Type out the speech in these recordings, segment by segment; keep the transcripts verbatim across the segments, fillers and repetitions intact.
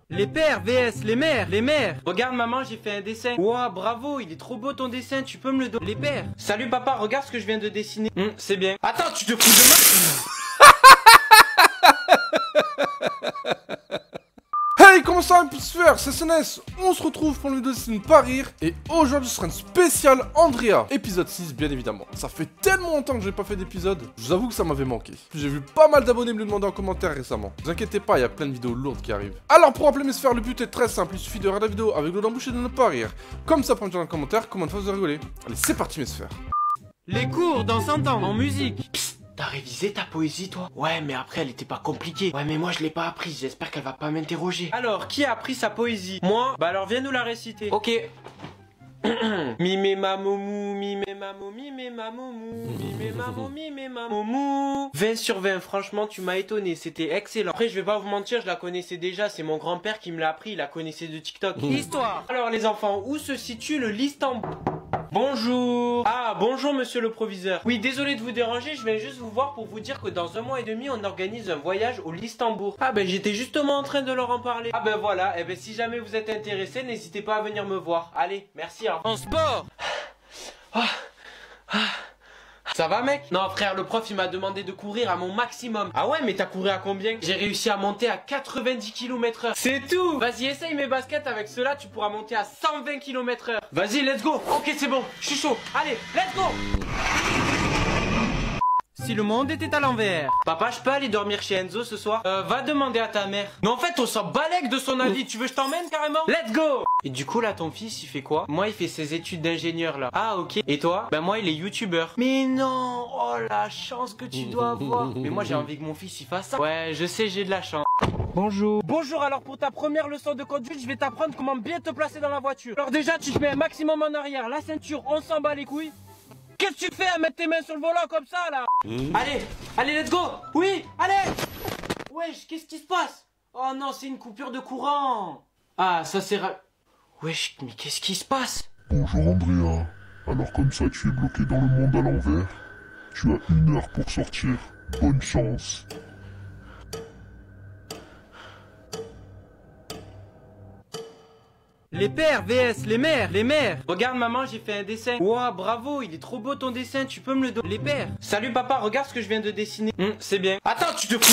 Les pères vs les mères, les mères. Regarde maman, j'ai fait un dessin. Ouah, bravo, il est trop beau ton dessin, tu peux me le donner. Les pères. Salut papa, regarde ce que je viens de dessiner. Hum, c'est bien. Attends, tu te fous de moi? Hey, comment ça va se faire? C'est S N S. On se retrouve pour une vidéo de pas rire. Et aujourd'hui ce sera une spéciale Andrea. Épisode six bien évidemment. Ça fait tellement longtemps que j'ai pas fait d'épisode. Je vous avoue que ça m'avait manqué. J'ai vu pas mal d'abonnés me le demander en commentaire récemment. Ne vous inquiétez pas, il y a plein de vidéos lourdes qui arrivent. Alors pour rappeler mes sphères, le but est très simple. Il suffit de regarder la vidéo avec l'eau d'embouche et de ne pas rire. Comme ça, pour me dire dans les commentaires combien de fois vous avez rigolé. Allez, c'est parti mes sphères. Les cours dans cent ans en musique. T'as révisé ta poésie, toi? Ouais, mais après, elle était pas compliquée. Ouais, mais moi, je l'ai pas apprise. J'espère qu'elle va pas m'interroger. Alors, qui a appris sa poésie? Moi? Bah alors, viens nous la réciter. Ok. Mimé mamomou, mimé mamou, mimé mamomou, mimé mamou, mimé mamomou. vingt sur vingt, franchement, tu m'as étonné. C'était excellent. Après, je vais pas vous mentir, je la connaissais déjà. C'est mon grand-père qui me l'a appris. Il la connaissait de TikTok. Histoire. Alors, les enfants, où se situe le Listembourg? Bonjour. Ah, bonjour monsieur le proviseur. Oui, désolé de vous déranger, je viens juste vous voir pour vous dire que dans un mois et demi, on organise un voyage au Listembourg. Ah ben, j'étais justement en train de leur en parler. Ah ben voilà, et ben si jamais vous êtes intéressé, n'hésitez pas à venir me voir. Allez, merci. Hein. En sport. Ah. Ah. Ça va mec? Non frère, le prof il m'a demandé de courir à mon maximum. Ah ouais, mais t'as couru à combien? J'ai réussi à monter à quatre-vingt-dix kilomètres heure. C'est tout. Vas-y, essaye mes baskets, avec cela tu pourras monter à cent vingt kilomètres heure. Vas-y, let's go. Ok, c'est bon, je suis chaud. Allez, let's go. Si le monde était à l'envers. Papa, je peux aller dormir chez Enzo ce soir? Euh, va demander à ta mère. Non, en fait, on s'en balèque de son avis. Tu veux que je t'emmène carrément? Let's go. Et du coup, là, ton fils, il fait quoi? Moi, il fait ses études d'ingénieur, là. Ah, ok. Et toi? Ben, moi, il est youtubeur. Mais non. Oh, la chance que tu dois avoir. Mais moi, j'ai envie que mon fils, il fasse ça. Ouais, je sais, j'ai de la chance. Bonjour. Bonjour, alors pour ta première leçon de conduite, je vais t'apprendre comment bien te placer dans la voiture. Alors déjà, tu te mets un maximum en arrière. La ceinture, on s'en bat les couilles. Qu'est-ce que tu fais à mettre tes mains sur le volant comme ça là? mmh. Allez, allez, let's go. Oui, allez. Wesh, qu'est-ce qui se passe? Oh non, c'est une coupure de courant. Ah, ça c'est... Wesh, mais qu'est-ce qui se passe? Bonjour Andrea. Alors comme ça tu es bloqué dans le monde à l'envers. Tu as une heure pour sortir. Bonne chance. Les pères vs les mères, les mères. Regarde maman, j'ai fait un dessin. Ouah, bravo, il est trop beau ton dessin, tu peux me le donner. Les pères. Salut papa, regarde ce que je viens de dessiner. Hum, c'est bien. Attends, tu te fous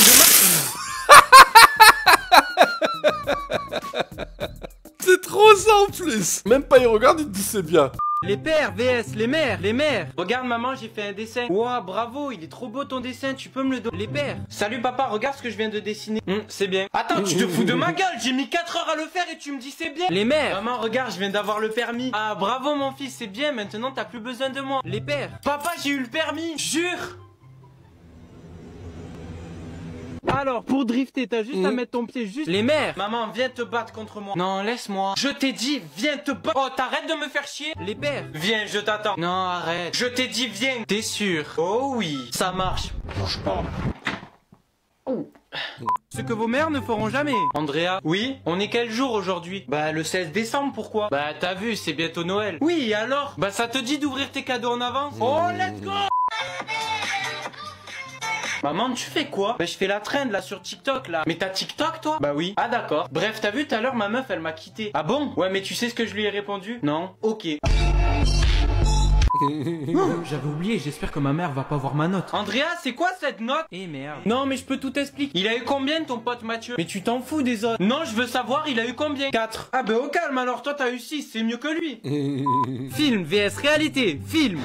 de moi? C'est trop ça en plus. Même pas il regarde, il te dit c'est bien. Les pères vs les mères, les mères. Regarde maman, j'ai fait un dessin. Ouah, bravo, il est trop beau ton dessin, tu peux me le donner. Les pères. Salut papa, regarde ce que je viens de dessiner. Hum, c'est bien. Attends, tu te fous de ma gueule, j'ai mis quatre heures à le faire et tu me dis c'est bien. Les mères. Maman, regarde, je viens d'avoir le permis. Ah, bravo mon fils, c'est bien, maintenant t'as plus besoin de moi. Les pères. Papa, j'ai eu le permis, jure. Alors, pour drifter, t'as juste mmh. à mettre ton pied juste... Les mères. Maman, viens te battre contre moi. Non, laisse-moi. Je t'ai dit, viens te battre. Oh, t'arrêtes de me faire chier. Les pères. Viens, je t'attends. Non, arrête. Je t'ai dit, viens. T'es sûr? Oh oui, ça marche. Bouge pas. Oh. Ce que vos mères ne feront jamais. Andrea. Oui? On est quel jour aujourd'hui? Bah, le seize décembre, pourquoi? Bah, t'as vu, c'est bientôt Noël. Oui, alors? Bah, ça te dit d'ouvrir tes cadeaux en avance? Oh, let's go. Maman, tu fais quoi? Bah, je fais la trend là sur TikTok là. Mais t'as TikTok toi? Bah oui. Ah d'accord. Bref, t'as vu tout à l'heure ma meuf elle m'a quitté. Ah bon? Ouais, mais tu sais ce que je lui ai répondu? Non. Ok. Oh, j'avais oublié, j'espère que ma mère va pas voir ma note. Andrea, c'est quoi cette note? Eh merde. Non, mais je peux tout expliquer. Il a eu combien ton pote Mathieu? Mais tu t'en fous des autres. Non, je veux savoir, il a eu combien? quatre. Ah bah au calme alors, toi t'as eu six, c'est mieux que lui. Film vs réalité. Film.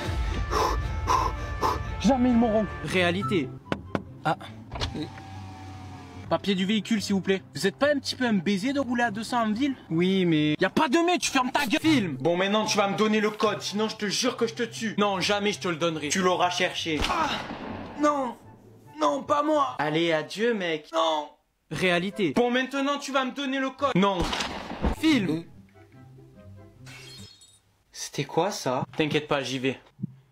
Jamais ils m'auront. Réalité. Ah. Papier du véhicule s'il vous plaît. Vous êtes pas un petit peu un baiser de rouler à deux cents en ville? Oui mais... Y a pas de mais, tu fermes ta gueule. Film. Bon maintenant tu vas me donner le code, sinon je te jure que je te tue. Non jamais je te le donnerai. Tu l'auras cherché. Ah. Non. Non pas moi. Allez adieu mec. Non. Réalité. Bon maintenant tu vas me donner le code. Non. Film. C'était quoi ça? T'inquiète pas j'y vais.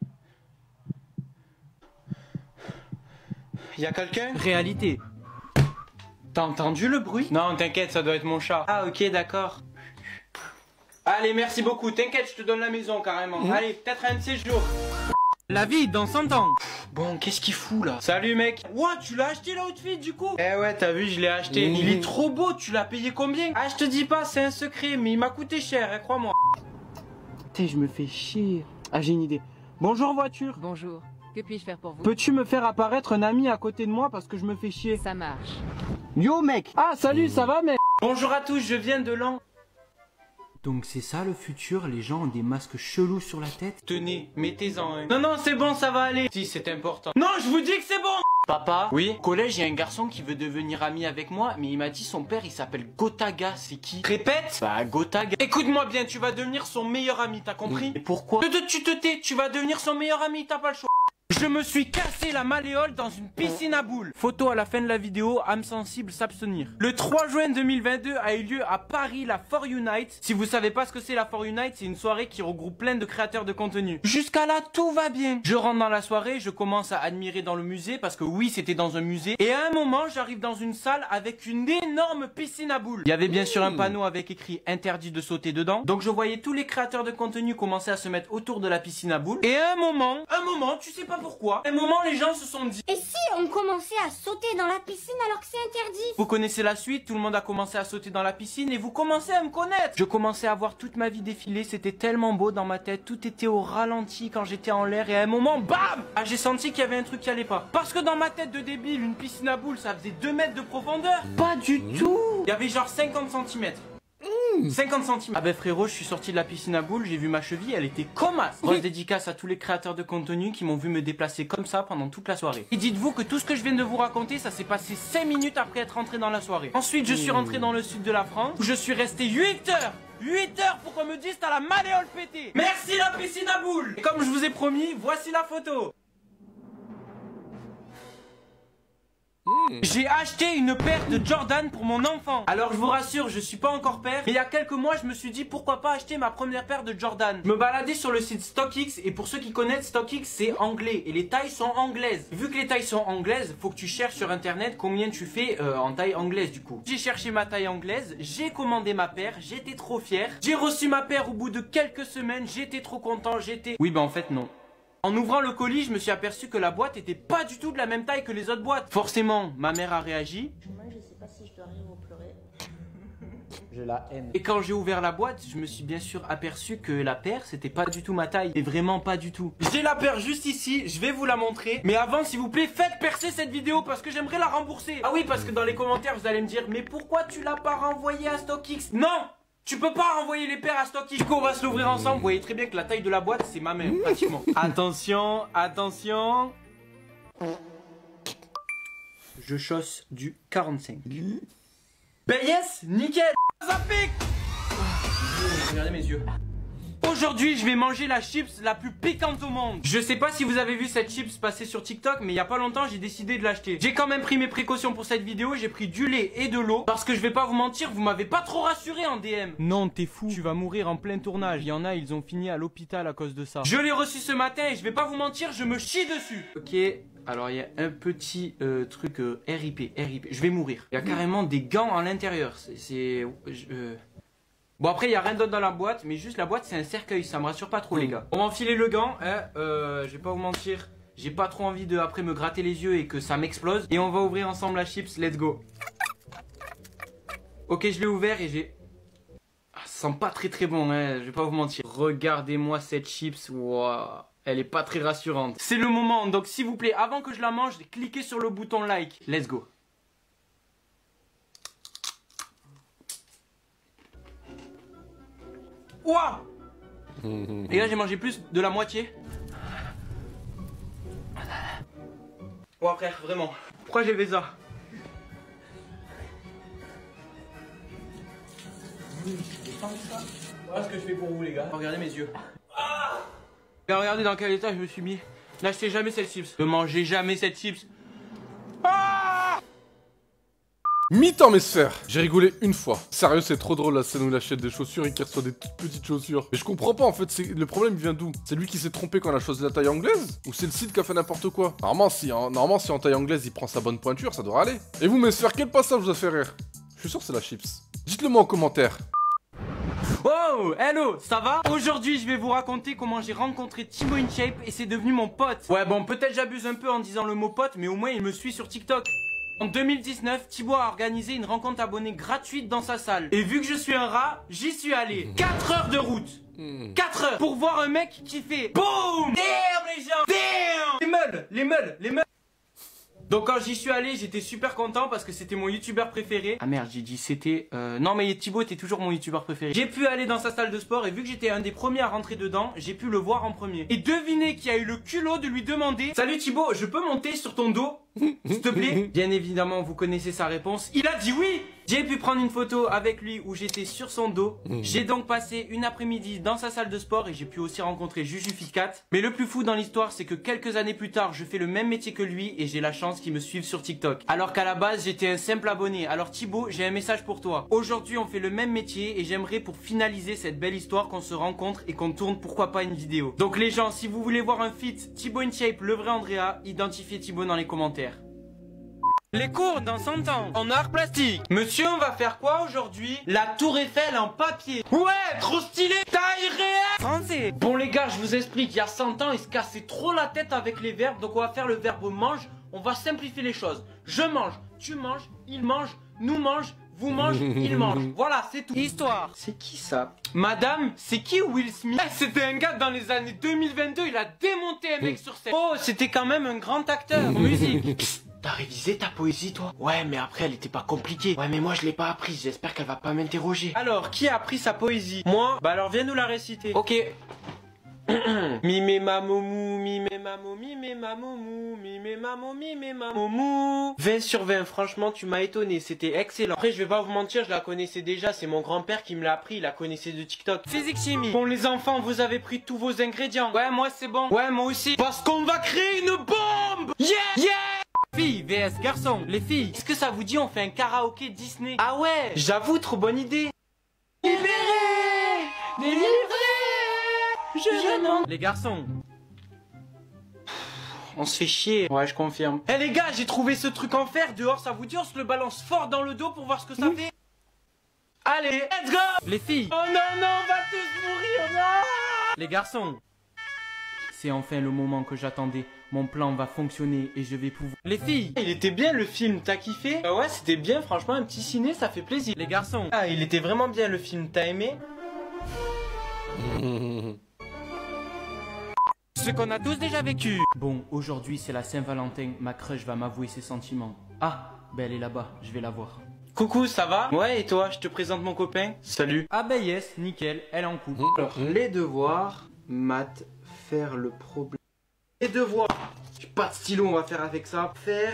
Y'a quelqu'un? Réalité. T'as entendu le bruit? Non, t'inquiète, ça doit être mon chat. Ah, ok, d'accord. Allez, merci beaucoup. T'inquiète, je te donne la maison carrément. Mmh. Allez, peut-être un de ces jours. La vie dans cent ans. Bon, qu'est-ce qu'il fout là? Salut mec. Ouah, tu l'as acheté l'outfit du coup? Eh ouais, t'as vu, je l'ai acheté. Mmh. Il est trop beau, tu l'as payé combien? Ah, je te dis pas, c'est un secret, mais il m'a coûté cher, hein, crois-moi. Putain, je me fais chier. Ah, j'ai une idée. Bonjour voiture. Bonjour. Que puis-je faire pour vous? Peux-tu me faire apparaître un ami à côté de moi parce que je me fais chier? Ça marche. Yo mec. Ah, salut, ça va mec? Bonjour à tous, je viens de Lan. Donc c'est ça le futur, les gens ont des masques chelous sur la tête. Tenez, mettez-en un. Non, non, c'est bon, ça va aller. Si, c'est important. Non, je vous dis que c'est bon. Papa? Oui? Au collège, il y a un garçon qui veut devenir ami avec moi, mais il m'a dit son père, il s'appelle Gotaga, c'est qui? Répète? Bah, Gotaga. Écoute-moi bien, tu vas devenir son meilleur ami, t'as compris? Et pourquoi? Tu te, tu te tais, tu vas devenir son meilleur ami, t'as pas le choix. Je me suis cassé la malléole dans une piscine à boules. Photo à la fin de la vidéo, âme sensible s'abstenir. Le trois juin deux mille vingt-deux a eu lieu à Paris la For You Night. Si vous savez pas ce que c'est la For You Night, c'est une soirée qui regroupe plein de créateurs de contenu. Jusqu'à là, tout va bien. Je rentre dans la soirée, je commence à admirer dans le musée parce que oui, c'était dans un musée. Et à un moment, j'arrive dans une salle avec une énorme piscine à boules. Il y avait bien sûr un panneau avec écrit interdit de sauter dedans. Donc je voyais tous les créateurs de contenu commencer à se mettre autour de la piscine à boules. Et à un moment, un moment, tu sais pas pourquoi, à un moment les gens se sont dit: et si on commençait à sauter dans la piscine alors que c'est interdit? Vous connaissez la suite, tout le monde a commencé à sauter dans la piscine et vous commencez à me connaître. Je commençais à voir toute ma vie défiler, c'était tellement beau dans ma tête, tout était au ralenti quand j'étais en l'air et à un moment, bam! Ah, j'ai senti qu'il y avait un truc qui allait pas. Parce que dans ma tête de débile, une piscine à boules ça faisait deux mètres de profondeur. Pas du tout. Il y avait genre cinquante centimètres. cinquante centimètres. Ah ben frérot, je suis sorti de la piscine à boules, j'ai vu ma cheville, elle était comme as. Grosse dédicace à tous les créateurs de contenu qui m'ont vu me déplacer comme ça pendant toute la soirée. Et dites-vous que tout ce que je viens de vous raconter, ça s'est passé cinq minutes après être rentré dans la soirée. Ensuite, je suis rentré dans le sud de la France, où je suis resté huit heures. huit heures pour qu'on me dise t'as la malléole pétée. Merci la piscine à boules. Et comme je vous ai promis, voici la photo. J'ai acheté une paire de Jordan pour mon enfant. Alors je vous rassure, je suis pas encore père, mais il y a quelques mois je me suis dit pourquoi pas acheter ma première paire de Jordan. Je me baladais sur le site StockX et pour ceux qui connaissent, StockX c'est anglais et les tailles sont anglaises. Vu que les tailles sont anglaises, faut que tu cherches sur internet combien tu fais euh, en taille anglaise du coup. J'ai cherché ma taille anglaise, j'ai commandé ma paire, j'étais trop fier. J'ai reçu ma paire au bout de quelques semaines, j'étais trop content, j'étais... Oui bah en fait non. En ouvrant le colis, je me suis aperçu que la boîte était pas du tout de la même taille que les autres boîtes. Forcément, ma mère a réagi. Moi, je sais pas si je dois rire ou pleurer. Je la haine. Et quand j'ai ouvert la boîte, je me suis bien sûr aperçu que la paire, c'était pas du tout ma taille. Et vraiment pas du tout. J'ai la paire juste ici, je vais vous la montrer. Mais avant, s'il vous plaît, faites percer cette vidéo parce que j'aimerais la rembourser. Ah oui, parce que dans les commentaires, vous allez me dire, mais pourquoi tu l'as pas renvoyé à StockX? Non! Tu peux pas renvoyer les paires à StockX. Du coup on va se l'ouvrir ensemble. Vous voyez très bien que la taille de la boîte c'est ma main pratiquement. Attention, attention. Je chausse du quarante-cinq. Ben yes, nickel. Ça pique. Regardez mes yeux. Aujourd'hui, je vais manger la chips la plus piquante au monde. Je sais pas si vous avez vu cette chips passer sur TikTok, mais il y a pas longtemps, j'ai décidé de l'acheter. J'ai quand même pris mes précautions pour cette vidéo, j'ai pris du lait et de l'eau. Parce que je vais pas vous mentir, vous m'avez pas trop rassuré en D M. Non, t'es fou, tu vas mourir en plein tournage. Il y en a, ils ont fini à l'hôpital à cause de ça. Je l'ai reçu ce matin et je vais pas vous mentir, je me chie dessus. Ok, alors il y a un petit euh, truc euh, R I P, R I P. Je vais mourir. Il y a carrément des gants à l'intérieur. C'est... Euh... Bon après il y a rien d'autre dans la boîte, mais juste la boîte c'est un cercueil, ça me rassure pas trop les gars. On va enfiler le gant, hein, euh, je vais pas vous mentir, j'ai pas trop envie de après me gratter les yeux et que ça m'explose. Et on va ouvrir ensemble la chips, let's go. Ok, je l'ai ouvert et j'ai... Ah, ça sent pas très très bon, hein, je vais pas vous mentir. Regardez-moi cette chips, waouh, elle est pas très rassurante. C'est le moment, donc s'il vous plaît, avant que je la mange, cliquez sur le bouton like, let's go. Ouah. Et là j'ai mangé plus de la moitié. Ouah frère, vraiment. Pourquoi j'ai fait ça? Voilà ce que je fais pour vous les gars. Regardez mes yeux. Ah, regardez dans quel état je me suis mis. N'achetez jamais cette chips. Ne mangez jamais cette chips. Ah, Mi-temps mes sphères. J'ai rigolé une fois. Sérieux, c'est trop drôle la scène où il achète des chaussures et qu'il reçoit des toutes petites chaussures. Mais je comprends pas en fait, le problème il vient d'où? C'est lui qui s'est trompé quand il a choisi la taille anglaise? Ou c'est le site qui a fait n'importe quoi? Normalement si, hein, normalement si en taille anglaise il prend sa bonne pointure, ça devrait aller. Et vous mes sphères, quel passage vous a fait rire? Je suis sûr que c'est la chips. Dites-le moi en commentaire. Oh, hello, ça va? Aujourd'hui, je vais vous raconter comment j'ai rencontré Thibaut InShape et c'est devenu mon pote. Ouais, bon, peut-être j'abuse un peu en disant le mot pote, mais au moins il me suit sur TikTok. En deux mille dix-neuf, Thibaut a organisé une rencontre abonnée gratuite dans sa salle. Et vu que je suis un rat, j'y suis allé. quatre heures de route. quatre heures pour voir un mec qui fait BOOM! Damn les gens! Damn! Les meules, les meules, les meules. Donc quand j'y suis allé, j'étais super content parce que c'était mon youtubeur préféré. Ah merde, j'ai dit c'était... Euh... Non mais Thibaut était toujours mon youtubeur préféré. J'ai pu aller dans sa salle de sport et vu que j'étais un des premiers à rentrer dedans, j'ai pu le voir en premier. Et devinez qui a eu le culot de lui demander: salut Thibaut, je peux monter sur ton dos s'il te plaît? Bien évidemment, vous connaissez sa réponse. Il a dit oui. J'ai pu prendre une photo avec lui où j'étais sur son dos. J'ai donc passé une après-midi dans sa salle de sport et j'ai pu aussi rencontrer Juju Fitcat. Mais le plus fou dans l'histoire, c'est que quelques années plus tard, je fais le même métier que lui et j'ai la chance qu'il me suive sur TikTok. Alors qu'à la base, j'étais un simple abonné. Alors Thibaut, j'ai un message pour toi. Aujourd'hui, on fait le même métier et j'aimerais pour finaliser cette belle histoire qu'on se rencontre et qu'on tourne pourquoi pas une vidéo. Donc les gens, si vous voulez voir un feat Thibaut InShape, le vrai Andrea, identifiez Thibaut dans les commentaires. Les cours dans cent ans en art plastique. Monsieur, on va faire quoi aujourd'hui? La tour Eiffel en papier. Ouais, trop stylé. Taille réelle. Français. Bon les gars, je vous explique, il y a cent ans, ils se cassaient trop la tête avec les verbes. Donc on va faire le verbe mange. On va simplifier les choses. Je mange, tu manges, il mange, nous mange, vous mangez, il mange. Voilà, c'est tout. Histoire. C'est qui ça? Madame, c'est qui Will Smith? C'était un gars dans les années deux mille vingt-deux, il a démonté un mec sur scène. Oh, c'était quand même un grand acteur. Musique. T'as révisé ta poésie, toi? Ouais, mais après, elle était pas compliquée. Ouais, mais moi, je l'ai pas apprise. J'espère qu'elle va pas m'interroger. Alors, qui a appris sa poésie? Moi? Bah alors, viens nous la réciter. Ok. Mimé mamomou, mimé mamou, mimé mamomou, mimé mamou, mimé mamomou. vingt sur vingt, franchement, tu m'as étonné. C'était excellent. Après, je vais pas vous mentir, je la connaissais déjà. C'est mon grand-père qui me l'a appris. Il la connaissait de TikTok. Physique chimie. Bon, les enfants, vous avez pris tous vos ingrédients. Ouais, moi, c'est bon. Ouais, moi aussi. Parce qu'on va créer une bombe! Yeah! Yeah! Filles vs garçons. Les filles, est-ce que ça vous dit on fait un karaoké Disney? Ah ouais, j'avoue, trop bonne idée. Libéré, délivré, je demande. Les garçons, on se fait chier. Ouais, je confirme. Eh les gars, j'ai trouvé ce truc en fer dehors, ça vous dit on se le balance fort dans le dos pour voir ce que ça fait? Allez, let's go. Les filles. Oh non, non, on va tous mourir, non. Les garçons, c'est enfin le moment que j'attendais. Mon plan va fonctionner et je vais pouvoir... Les filles, il était bien le film, t'as kiffé? euh, Ouais, c'était bien, franchement, un petit ciné, ça fait plaisir. Les garçons, ah, il était vraiment bien le film, t'as aimé? Ce qu'on a tous déjà vécu. Bon, aujourd'hui c'est la Saint-Valentin, ma crush va m'avouer ses sentiments. Ah, ben elle est là-bas, je vais la voir. Coucou, ça va? Ouais, et toi, je te présente mon copain. Salut. Ah ben yes, nickel, elle est en couple. Alors, les devoirs, maths, faire le problème. Les devoirs, j'ai pas de stylo, on va faire avec ça. Faire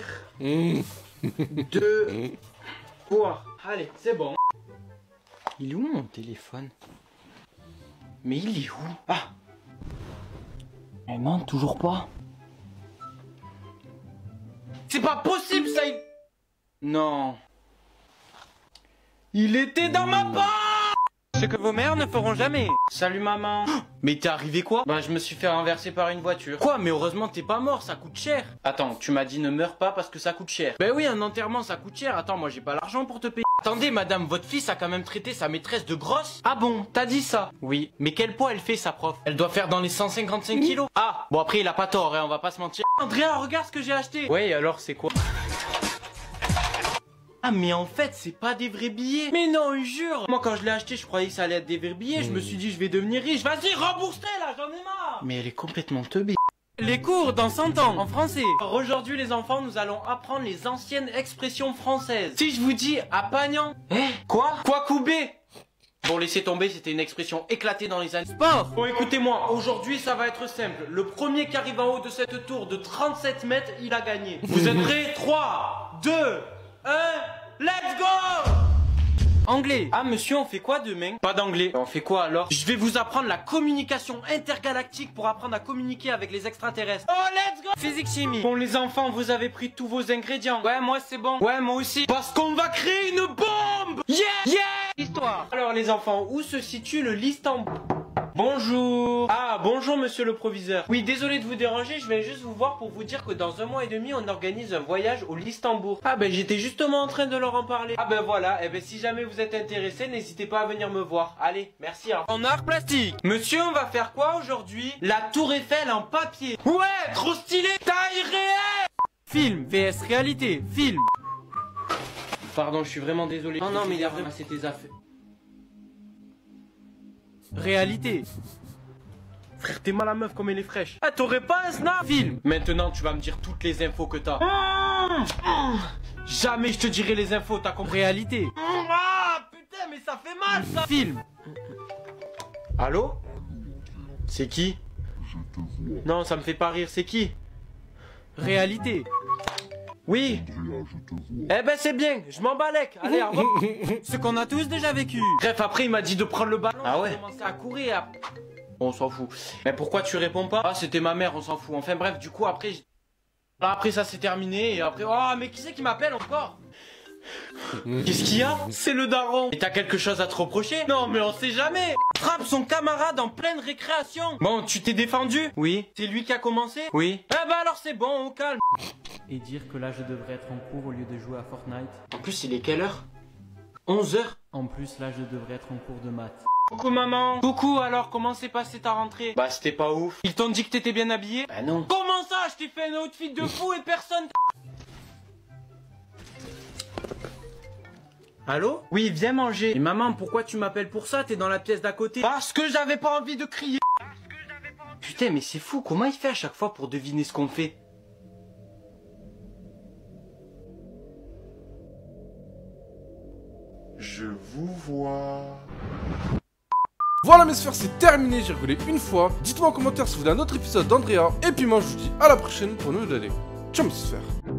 deux devoirs. Allez, c'est bon. Il est où mon téléphone? Mais il est où? Ah! Mais non, toujours pas. C'est pas possible ça! Il... Non. Il était dans ma poche! Ce que vos mères ne feront jamais. Salut maman. Mais t'es arrivé quoi? Bah je me suis fait renverser par une voiture. Quoi? Mais heureusement t'es pas mort, ça coûte cher. Attends, tu m'as dit ne meurs pas parce que ça coûte cher. Ben oui, un enterrement ça coûte cher. Attends, moi j'ai pas l'argent pour te payer. Attendez madame, votre fils a quand même traité sa maîtresse de grosse? Ah bon? T'as dit ça? Oui. Mais quel poids elle fait sa prof? Elle doit faire dans les cent cinquante-cinq kilos. Ah, bon après il a pas tort, hein, on va pas se mentir. Andrea, regarde ce que j'ai acheté. Ouais, alors c'est quoi? Ah mais en fait c'est pas des vrais billets. Mais non, jure. Moi quand je l'ai acheté je croyais que ça allait être des vrais billets. Je me suis dit je vais devenir riche. Vas-y rembourse-les là, j'en ai marre. Mais elle est complètement teubée. Les cours dans cent ans en français. Alors aujourd'hui les enfants nous allons apprendre les anciennes expressions françaises. Si je vous dis à Pagnan. Eh? Quoi? Quoi couper? Bon laissez tomber, c'était une expression éclatée dans les années sport. Bon écoutez-moi, aujourd'hui ça va être simple. Le premier qui arrive en haut de cette tour de trente-sept mètres, il a gagné. Vous êtes prêts? Trois, deux, un, let's go! Anglais. Ah monsieur, on fait quoi demain? Pas d'anglais. On fait quoi alors? Je vais vous apprendre la communication intergalactique pour apprendre à communiquer avec les extraterrestres. Oh let's go! Physique chimie. Bon les enfants, vous avez pris tous vos ingrédients. Ouais, moi c'est bon. Ouais, moi aussi. Parce qu'on va créer une bombe! Yeah! Yeah! Histoire. Alors les enfants, où se situe le Istanbul? Bonjour. Ah, bonjour monsieur le proviseur. Oui, désolé de vous déranger, je viens juste vous voir pour vous dire que dans un mois et demi, on organise un voyage au Listembourg. Ah ben, j'étais justement en train de leur en parler. Ah ben voilà, et ben si jamais vous êtes intéressé, n'hésitez pas à venir me voir. Allez, merci. Hein. En art plastique. Monsieur, on va faire quoi aujourd'hui? La tour Eiffel en papier. Ouais, trop stylé. Taille réelle. Film, V S réalité, film. Pardon, je suis vraiment désolé. Non, non, mais il a vraiment tes affaires. Réalité. Frère, t'es mal à meuf comme elle est fraîche. Ah, t'aurais pas un snap? Film. Maintenant, tu vas me dire toutes les infos que t'as. Mmh, mmh. Jamais je te dirai les infos, t'as compris? Réalité. Mmh, ah, putain, mais ça fait mal, ça. Film. Allô? C'est qui? Non, ça me fait pas rire, c'est qui? Réalité. Oui. Eh ben c'est bien, je m'en balèque. Allez, au revoir. Ce qu'on a tous déjà vécu. Bref, après il m'a dit de prendre le ballon. Ah ouais. J'ai commencé à courir. À... On s'en fout. Mais pourquoi tu réponds pas? Ah, c'était ma mère, on s'en fout. Enfin bref, du coup après... Après ça c'est terminé et après... Oh, mais qui c'est qui m'appelle encore? Qu'est-ce qu'il y a? C'est le daron. Et t'as quelque chose à te reprocher? Non mais on sait jamais. Frappe son camarade en pleine récréation. Bon, tu t'es défendu? Oui. C'est lui qui a commencé? Oui. Eh bah alors c'est bon, on calme. Et dire que là je devrais être en cours au lieu de jouer à Fortnite. En plus il est quelle heure? onze heures. En plus là je devrais être en cours de maths. Coucou maman. Coucou, alors comment s'est passée ta rentrée? Bah c'était pas ouf. Ils t'ont dit que t'étais bien habillé? Bah non. Comment ça? Je t'ai fait un outfit de fou et personne... Allô? Oui, viens manger. Et maman, pourquoi tu m'appelles pour ça? T'es dans la pièce d'à côté. Parce que j'avais pas envie de crier. Parce que j'avais pas envie... Putain, mais c'est fou, comment il fait à chaque fois pour deviner ce qu'on fait? Je vous vois. Voilà mes sphères, c'est terminé, j'ai rigolé une fois. Dites-moi en commentaire si vous voulez un autre épisode d'Andrea. Et puis moi je vous dis à la prochaine pour une nouvelle année. Ciao mes sphères.